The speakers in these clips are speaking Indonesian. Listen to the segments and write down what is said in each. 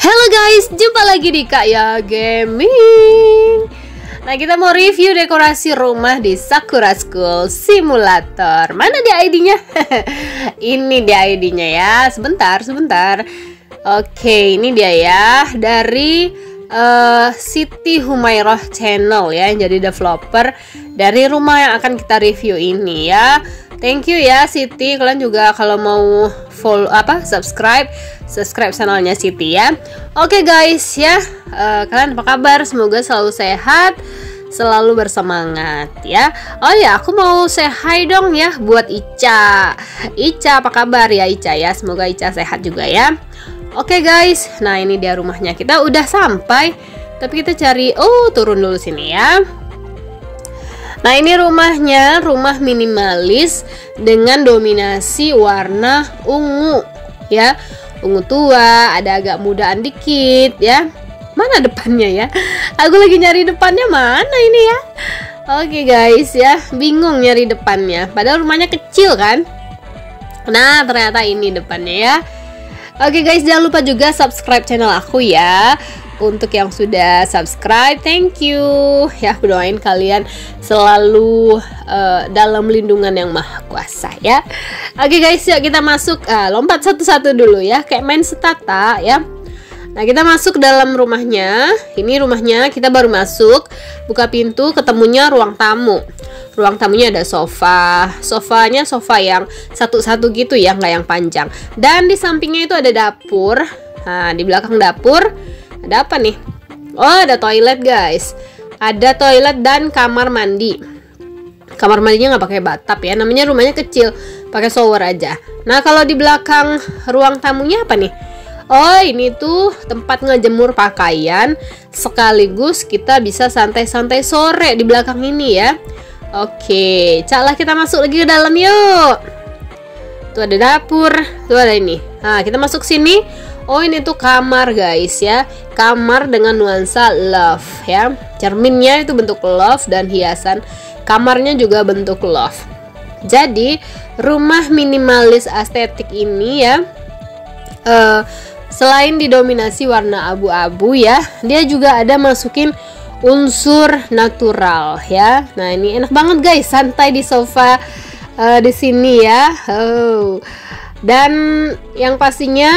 Halo guys, jumpa lagi di Kak Ya Gaming. Nah, kita mau review dekorasi rumah di Sakura School Simulator. Mana dia ID-nya? Ini dia ID-nya ya. Sebentar. Oke, ini dia ya. Dari Siti Humairah Channel ya, yang jadi developer dari rumah yang akan kita review ini ya. Thank you ya Siti. Kalian juga kalau mau follow subscribe channelnya Siti ya. Oke guys ya, kalian apa kabar? Semoga selalu sehat, selalu bersemangat ya. Oh ya, aku mau say hi dong ya buat Ica. Ica apa kabar ya Ica ya? Semoga Ica sehat juga ya. Oke guys, nah ini dia rumahnya. Kita udah sampai, tapi kita cari, turun dulu sini ya. Nah ini rumahnya, rumah minimalis dengan dominasi warna ungu ya. Ungu tua, ada agak mudaan dikit ya. Mana depannya ya? Aku lagi nyari depannya, mana ini ya? Oke guys ya, bingung nyari depannya. Padahal rumahnya kecil kan. Nah ternyata ini depannya ya. Oke guys, jangan lupa juga subscribe channel aku ya. Untuk yang sudah subscribe, thank you ya, doain kalian selalu dalam lindungan yang maha kuasa ya. Oke guys, yuk kita masuk, lompat satu-satu dulu ya, kayak main setata ya. Nah kita masuk dalam rumahnya. Ini rumahnya, kita baru masuk, buka pintu, ketemunya ruang tamu. Ruang tamunya ada sofanya sofa yang satu-satu gitu ya, nggak yang panjang. Dan di sampingnya itu ada dapur. Nah di belakang dapur ada apa nih? Oh, ada toilet guys. Ada toilet dan kamar mandi. Kamar mandinya nggak pakai bathtub ya. Namanya rumahnya kecil, pakai shower aja. Nah, kalau di belakang ruang tamunya apa nih? Oh, ini tuh tempat ngejemur pakaian. Sekaligus kita bisa santai-santai sore di belakang ini ya. Oke, caklah kita masuk lagi ke dalam yuk. Tuh ada dapur, tuh ada ini. Nah, kita masuk sini. Oh ini tuh kamar guys ya, kamar dengan nuansa love ya. Cerminnya itu bentuk love dan hiasan kamarnya juga bentuk love. Jadi rumah minimalis estetik ini ya, selain didominasi warna abu-abu ya, dia juga ada masukin unsur natural ya. Nah ini enak banget guys, santai di sofa di sini ya. Dan yang pastinya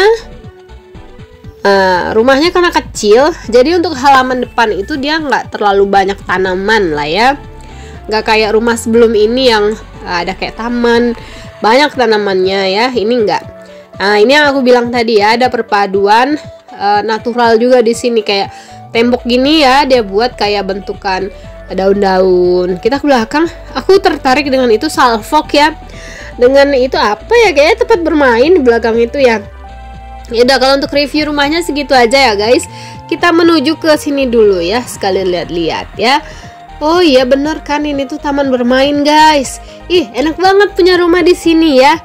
rumahnya karena kecil, jadi untuk halaman depan itu dia nggak terlalu banyak tanaman lah ya. Nggak kayak rumah sebelum ini yang ada kayak taman, banyak tanamannya ya. Ini enggak. Nah ini yang aku bilang tadi ya, ada perpaduan natural juga di sini, kayak tembok gini ya, dia buat kayak bentukan daun-daun. Kita ke belakang, aku tertarik dengan itu salvok ya. Dengan itu apa ya, kayaknya tempat bermain di belakang itu ya. Yaudah, kalau untuk review rumahnya segitu aja ya guys. Kita menuju ke sini dulu ya, sekalian lihat-lihat ya. Oh iya bener kan, ini tuh taman bermain guys. Ih enak banget punya rumah di sini ya.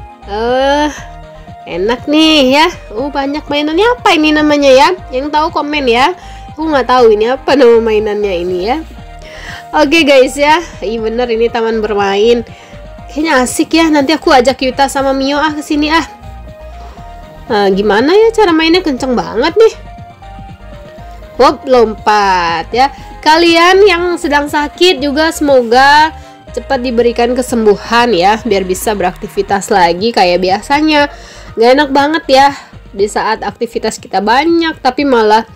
Enak nih ya. Banyak mainannya, apa ini namanya ya? Yang tahu komen ya. Aku nggak tahu ini apa nama mainannya ini ya. Oke guys ya, iya bener ini taman bermain. Kayaknya asik ya. Nanti aku ajak Yuta sama Mio ke sini ah. Nah, gimana ya cara mainnya, kenceng banget nih. Hop, lompat ya. Kalian yang sedang sakit juga semoga cepat diberikan kesembuhan ya, biar bisa beraktivitas lagi kayak biasanya. Gak enak banget ya di saat aktivitas kita banyak tapi malah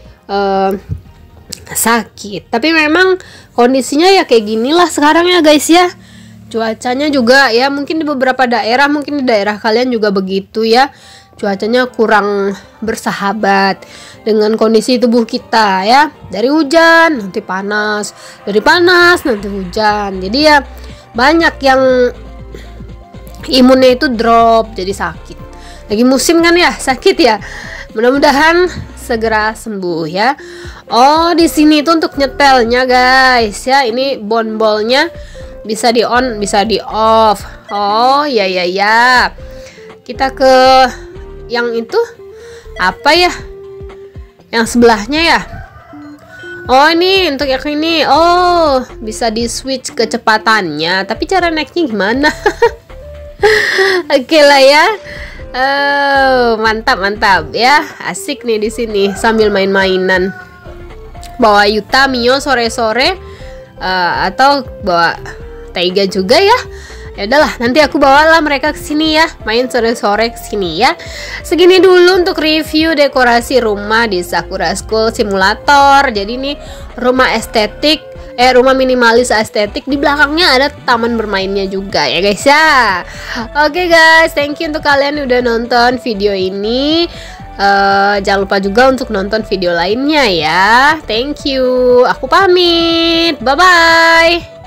sakit. Tapi memang kondisinya ya kayak ginilah sekarang ya guys ya. Cuacanya juga ya, mungkin di beberapa daerah, mungkin di daerah kalian juga begitu ya. Cuacanya kurang bersahabat dengan kondisi tubuh kita ya. Dari hujan nanti panas, dari panas nanti hujan. Jadi ya banyak yang imunnya itu drop, jadi sakit. Lagi musim kan ya, sakit ya. Mudah-mudahan segera sembuh ya. Oh, di sini itu untuk nyetelnya guys ya. Ini bonbolnya bisa di on, bisa di off. Oh ya. Kita ke yang itu apa ya, yang sebelahnya ya. Oh ini untuk yang ini. Oh bisa di switch kecepatannya, tapi cara naiknya gimana? Oke lah ya. Oh, mantap mantap ya. Asik nih di sini sambil main-mainan. Bawa Yuta, Mio sore-sore atau bawa Taiga juga ya. Ya udahlah, nanti aku bawalah mereka ke sini ya, main sore-sore ke sini ya. Segini dulu untuk review dekorasi rumah di Sakura School Simulator. Jadi ini rumah estetik, rumah minimalis estetik. Di belakangnya ada taman bermainnya juga ya guys ya. Oke guys, thank you untuk kalian udah nonton video ini. Jangan lupa juga untuk nonton video lainnya ya. Thank you. Aku pamit. Bye bye.